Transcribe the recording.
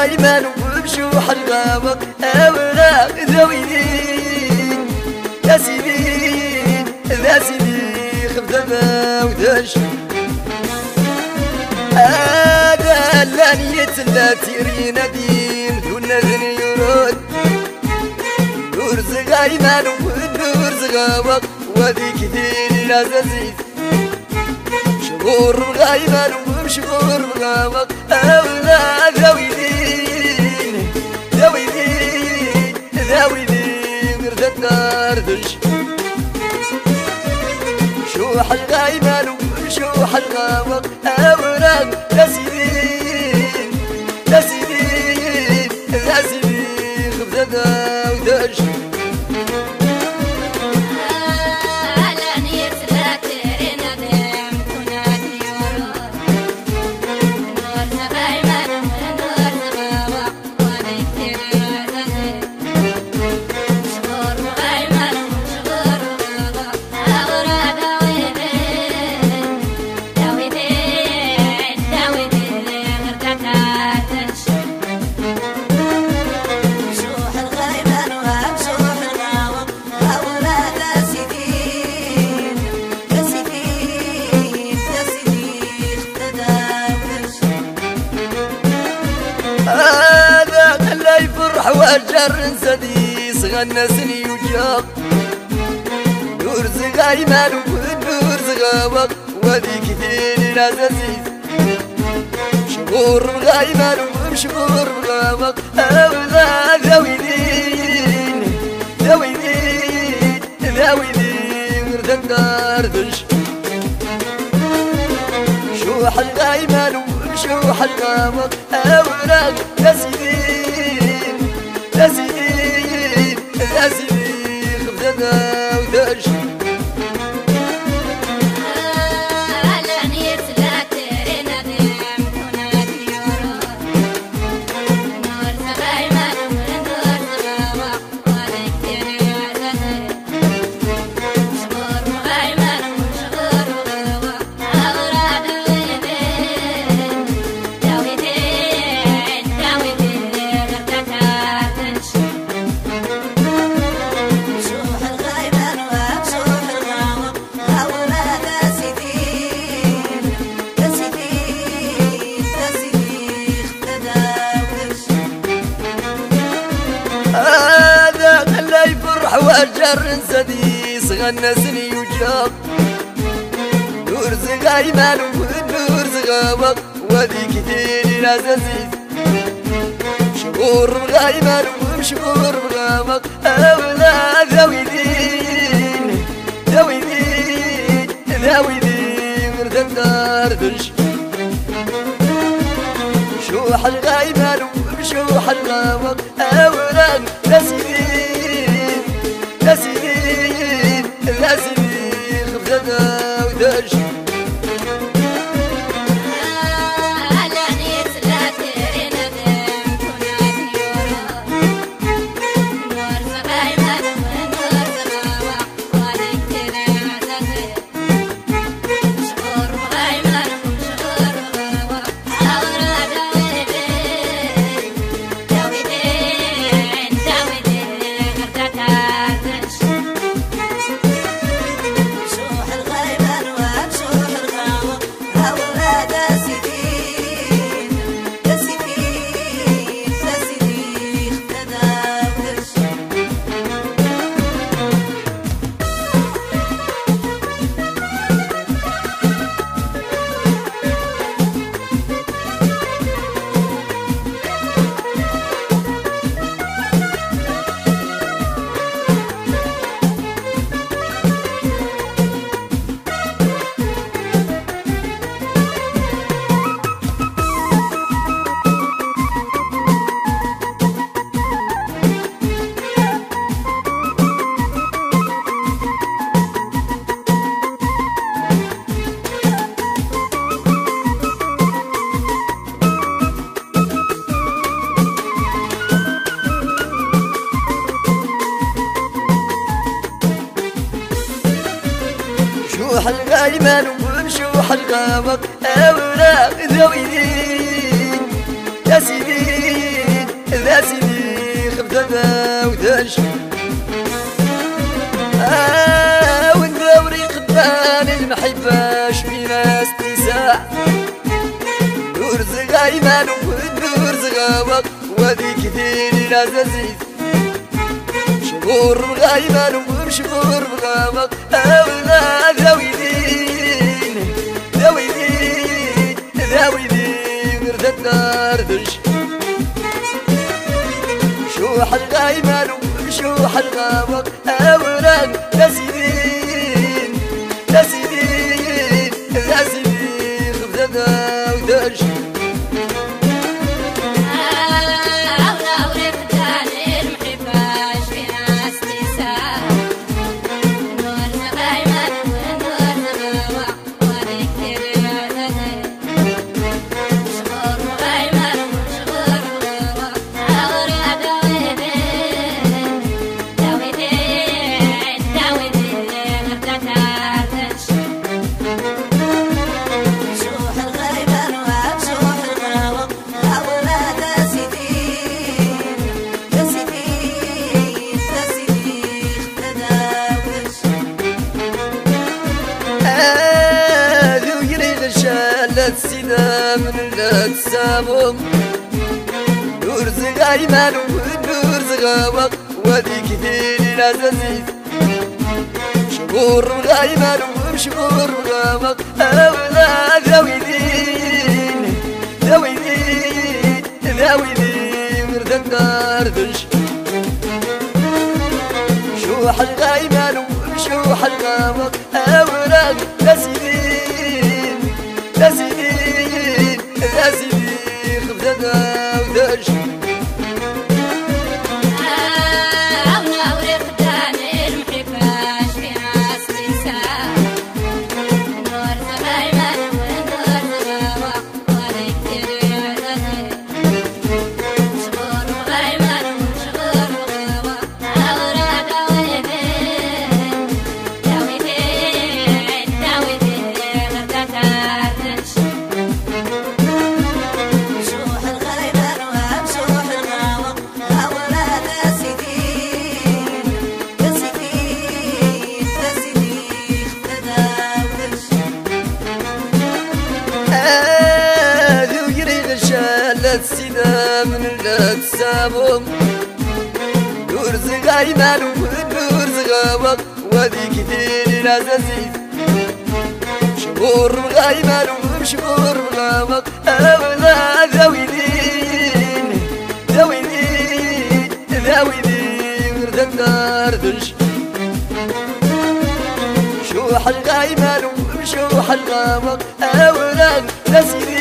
غايمان وبشوح الغابق أوراق ذويدين يا سيدي ذا سيدي خفدنا ودش هذا اللانية التي رينا دين دون ذني يرد نورز غايمان ونورز غابق وذي كثير العزيز شغور غايمان ومشغور غابق أولاد ذويدين ذويدين ذويدين غردت ناردش شوح الغايمان وشوح الغابق أولاد لسيدين لسيدين لسيدين خبزتنا ودش وجر سديس غنسني وجاق نور زغايمان ونور زغابق وذي كثير العزيز شغور غايمان ومشغور غابق أولاد ذويدين ذويدين ذويدين غردن داردش شوح الغايمان وشوح الغابق أولاد لسيدين لسيدين لسيدين خبزنا ودش وجر سديس غنسني وجاق نور زغايمان ونور زغابق وذي كثير العزيز شغور غايمان ومشغور غابق أولاد ذويدين ذويدين ذويدين غردن داردش شوح الغايمان ومشوح الغابق أولاد لسيدين لسيدين لسيدين خبزنا ودش شوح الغايمان ومشوح الغابق أوراق ذويدين يا سيدي غبدة ودش والدوري قدان المحبة شفينا استساع نور زغايمان ونور زغاوق وذي كثير العزازيز شغور بغايمان ومشغور بغاوق أولا ذاويدين ذاويدين ذاويدين غردت ناردش شوح الغايمان وشوح الغاوق أولا ناسيدين ناسيدين ناسيدين غردت ودش السيدة من الساموم نور زغايمان ونور زغاوق وذي كثير العزازيز شغور غايمان ومشغور غاوق أولا ذاويدين ذاويدين ذاويدين غردن داردش شوح الغايمان ومشوح الغاوق أولا ناسيدين ناسيدين ناسيدين غبدة ودش السيدة من الساموم نور زغايمان ونور زغاوق وذي كثير العزازيز شغور غايمان ومشغور غاوق أولا ذاويدين ذاويدين ذاويدين غردن داردش شوح الغايمان ومشوح الغاوق أولا ناسيدين